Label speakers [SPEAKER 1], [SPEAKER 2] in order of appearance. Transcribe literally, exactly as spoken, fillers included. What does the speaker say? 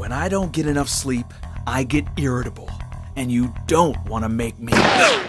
[SPEAKER 1] When I don't get enough sleep, I get irritable. And you don't want to make me...